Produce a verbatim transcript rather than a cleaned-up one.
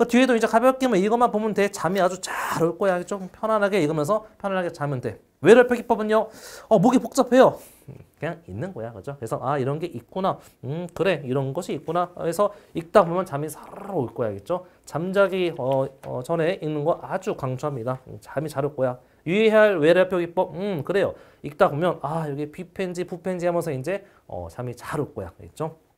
그 뒤에도 이제 가볍게만 이것만 보면 돼. 잠이 아주 잘 올 거야. 좀 편안하게 읽으면서 편안하게 자면 돼. 외래표 기법은요. 어, 목이 복잡해요. 그냥 있는 거야. 그죠? 그래서 아, 이런 게 있구나. 음, 그래. 이런 것이 있구나. 그래서 읽다 보면 잠이 사르르 올 거야. 겠죠? 잠자기 어, 어, 전에 읽는 거 아주 강추합니다. 음, 잠이 잘 올 거야. 유의할 외래표 기법. 음, 그래요. 읽다 보면 아, 여기 비펜지, 부펜지 하면서 이제 어, 잠이 잘 올 거야. 겠죠?